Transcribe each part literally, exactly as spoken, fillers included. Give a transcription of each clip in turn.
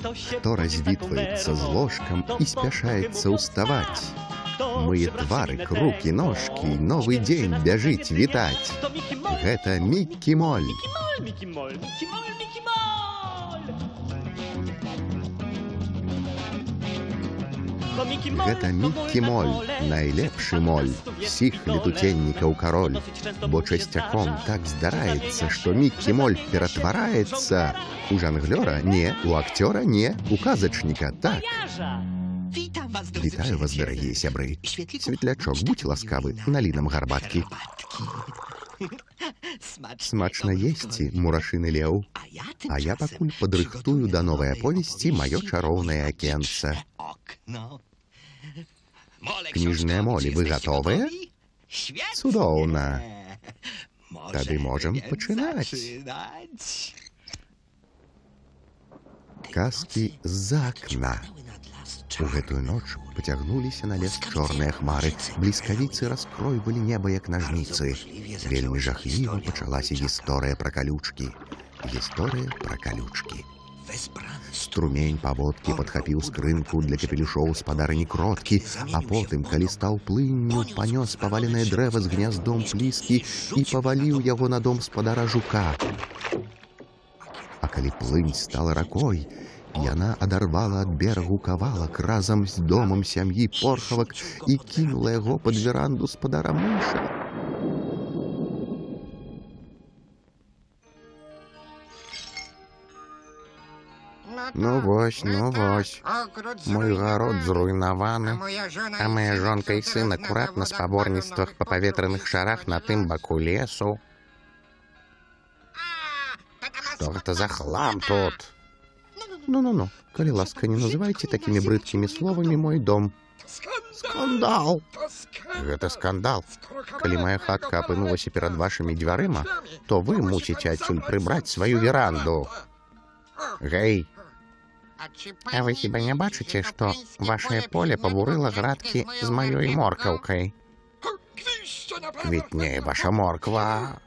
Кто развитывается з ложком и спяшается уставать. Мые твары, руки, ножки, новый день бежить, витать. Это Микки Моль. Гэта Микки Моль, найлепшы моль, всіх летутеннікаў король. Бо часцяком так здараецца, што Микки Моль ператвараецца у жанглёра, не, у акцёра, не, у казачніка, так. Вітаю вас, дарагія сябры. Светлячок, будь ласкавы, налі нам гарбаткі. Смачна есці, мурашыны леў. А я пакуль падрыхтую да новай аповесці маё чароўнае акенца. Кніжныя молі, вы гатовыя? Цудоўна. Тады можам пачынаць. Казкі з-за акна. У гэтую ноч пацягнуліся на лес чорныя хмары. Бліскавіцы раскройвалі неба, як нажніцы. Вельмі жахліва пачалася гісторыя пра калючкі. Гісторыя пра калючкі. Струмень паводкі падхапіў скрынку для капелюшоў спадарыні кроткі, а потым, калі стаў плынню, панёс паваленае дрэва з гняздом пліскі і паваліў яго на дом спадара жука. А калі плынь стала ракой, яна адарвала ад берагу кавалак разам з домам сям'і порхавак і кінула яго пад веранду спадара мыша. Ну вось, ну вось. Мой гарод зруйнаваны, а моя жонка і сын акурат на спаборніцтвах па паветраных шарах на тым баку лесу. Што гэта за хлам тут? Ну-ну-ну, калі ласка, не называйце такімі брыдкімі словамі мой дом. Скандал! Гэта скандал. Калі моя хатка апынулася перад вашымі дзвярыма, то вы мусіце адсюль прыбраць сваю веранду. Гэй! А вы хіба не бачыце, што вашае поле пабурыла градкі з маёй моркаўкай? Квітнее ваша морква.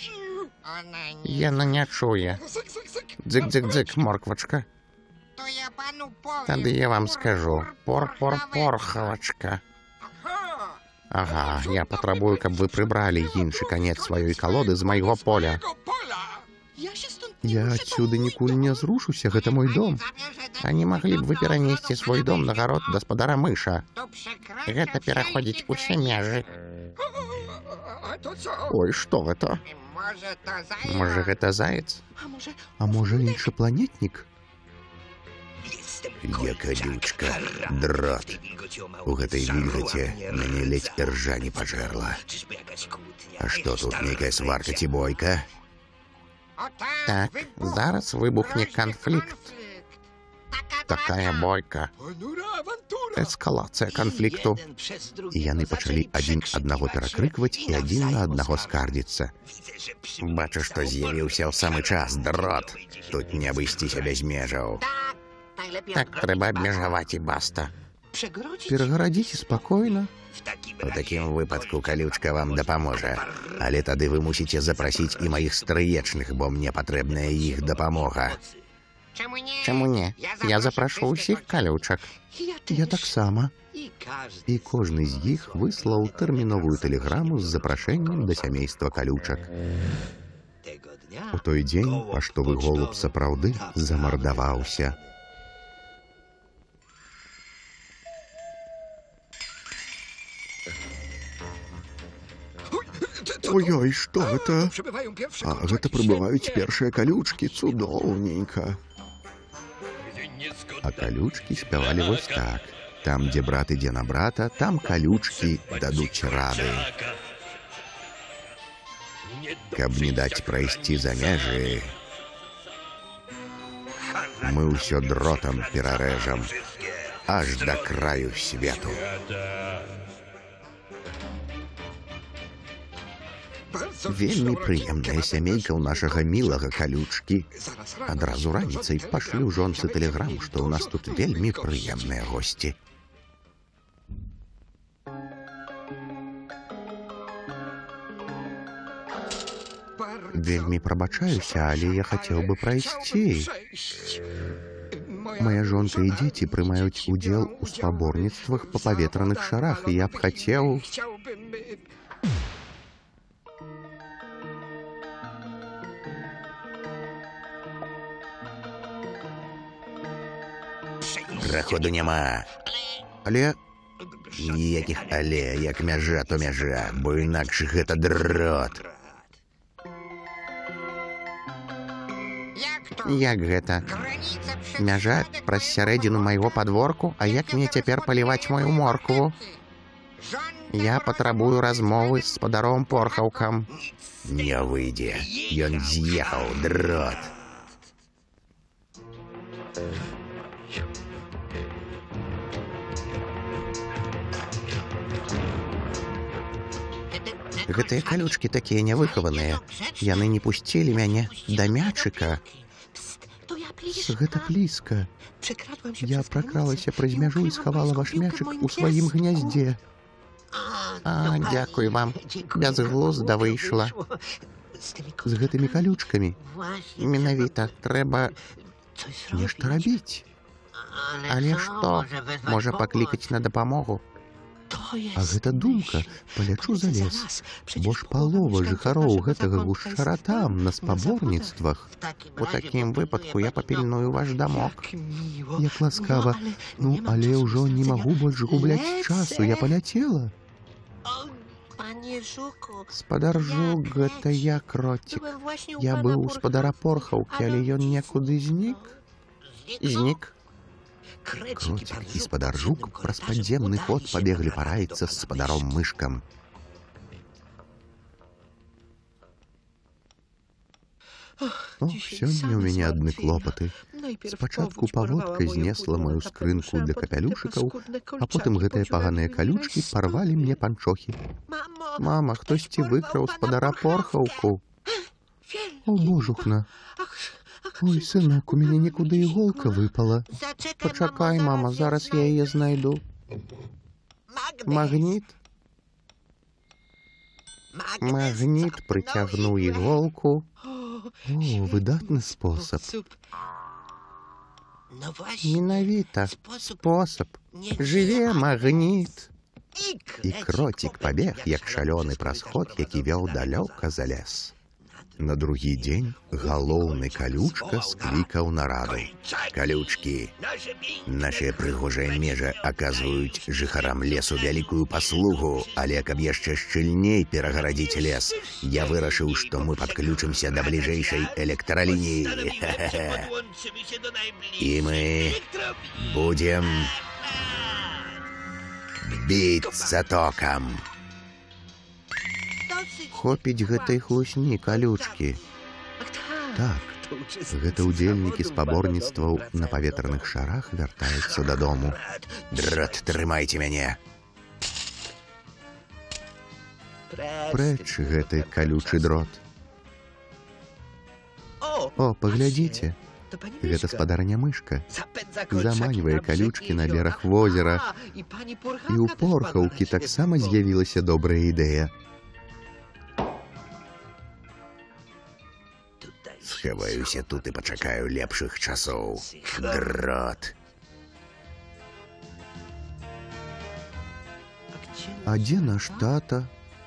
Яна не чуе. Дзык-дзык-дзык, морквачка. Тады я вам скажу. Пор-пор-порхавачка. Ага, я патрабую, каб вы прыбралі іншы канец сваёй калоды з майго поля. Я адсюды нікуль не зрушуся, гэта мой дом. А не маглі б вы перанесці свой дом на гарод гаспадара мыша? Гэта пераходзіць усе межы. Ой, што гэта? Можа, гэта заяц? А можа, іншапланетнік? Я калючка, дрот. У гэтай вільгаце мяне ледзь іржа не пажэрла. А што тут, нейкая сварка ці бойка? Так, зараз выбухне канфлікт. Такая бойка. Эскалацыя канфлікту. І яны пачалі адзін аднаго перакрыкваць і адзін на аднаго скардзіцца. Бачу, што з'явіўся ў самы час, дрот. Тут не абысціся без межаў. Так трэба абмежаваць і баста. Перагарадзіце спакойна. У такім выпадку калючка вам дапаможа. Але тады вы мусіце запрасіць і маіх стрыечных, бо мне патрэбная іх дапамога. Чаму не? Я запрашу ўсіх калючак. Я таксама. І кожны з іх выслаў тэрміновую тэлеграму з запрашэннем да сямейства калючак. У той дзень паштовы голуб сапраўды замардаваўся. Ой-ой, што гэта? А гэта прыбываюць першыя калючкі, цудоўненька. А калючкі спявалі вось так. Там, дзе брат ідзе на брата, там калючкі дадуць рады. Каб не даць прайсці за межы, мы ўсё дротам перарэжам, аж да краю свету. Вельмі прыемная сямейка ў нашага мілага калючкі. Адразу раніцай пашлю жонцы тэлеграму, што ў нас тут вельмі прыемныя госці. Вельмі прабачаюся, але я хацеў бы прайсці. Моя жонка і дзеці прымаюць удзел у спаборніцтвах па паветраных шарах, і я б хацеў... Праходу няма. Але... Ніякіх але, як мяжа, то мяжа, бо інакш гэта дрот. Як гэта? Мяжа праз сярэдзіну майго падворку, а як мне цяпер паліваць мою моркву? Я патрабую размовы з спадаром Порхаўкам. Не выйдзе. Ён з'ехаў, дрот. Гэтыя калючкі такія нявыхаваныя. Яны не пусцілі мяне да мячыка. Гэта блізка. Я пракралася праз мяжу і схавала ваш мячык у сваім гняздзе. А, дзякуй вам. Бязглузда выйшла. З гэтымі калючкамі. Менавіта, трэба нешта рабіць. Але што? Можа паклікаць на дапамогу? А гэта думка, палячу за лес, бо ж палова жыхароў гэтага гушчара там, на спаборніцтвах. У такім выпадку я папільную ваш дамок. Як ласкава. Ну, але ўжо не магу больш губляць часу, я паляцела. Спадар Жук, гэта я, Кроцік. Я быў у спадара Порхаўкі, але ён некуды знік. Знік. Кротик и спадар Жук праз падземны ход пабеглі параіцца з спадаром Мышкам. О, сёння ў мяне адны клопаты. Спачатку паводка знесла маю скрынку для капялюшыкаў, а потым гэтыя паганыя калючкі парвалі мне панчохі. Мама, хтосьці выкраў спадара Порхаўку. О, божухна. Ой, сынок, у мяне некуды іголка выпала. Пачакай, мама, зараз я яе знайду. Магніт? Магніт прыцягнуў іголку. О, выдатны спосаб. Менавіта, спосаб. Жыве магніт. І Кротик пабег, як шалёны праз ход, які вёў далёка за лес. На другі дзень галоўны калючка склікаў нараду. Калючкі, нашыя прыгожыя межы аказваюць жыхарам лесу вялікую паслугу, але каб яшчэ шчыльней перагарадзіць лес, я вырашыў, што мы падключымся да бліжэйшай электралініі. І мы будзем біцца токам. Хопіць гэтай хлусні, калючкі. Так, гэта удзельнікі спаборніцтваў на паветраных шарах вяртаюцца дадому. Дрот, трымайце мяне. Прэч гэты калючы дрот. О, паглядзіце. Гэта спадарня Мышка. Заманьвае калючкі на бераг возера. І ў Порхаўкі таксама з'явілася добрая ідэя. Схаваюся тут і пачакаю лепшых часоў. Дрот. А дзе наш тата?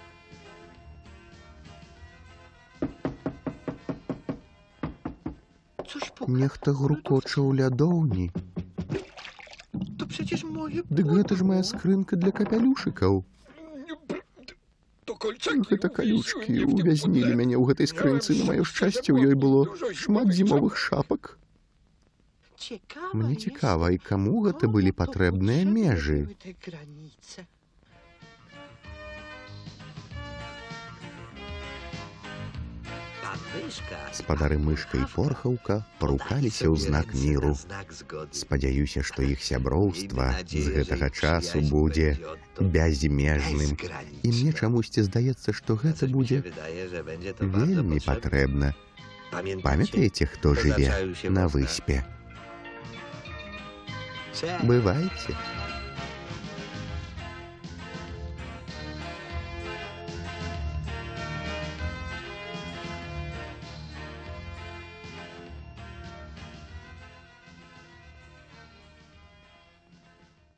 Нехта грукоча ў лядоўні. Дык гэта ж моя скрынка для капялюшыкаў. Гэта калючкі увязнілі мяне ў гэтай скрынцы. На маё шчасце, у ёй было шмат зімовых шапак. Мне цікава, і каму гэта былі патрэбныя межы? Спадары Мышка і Порхаўка парукаліся ў знак міру. Спадзяюся, што іх сяброўства з гэтага часу будзе бязмежным. І мне чамусьці здаецца, што гэта будзе вельмі патрэбна. Памятаеце, хто жыве на выспе? Бывайце.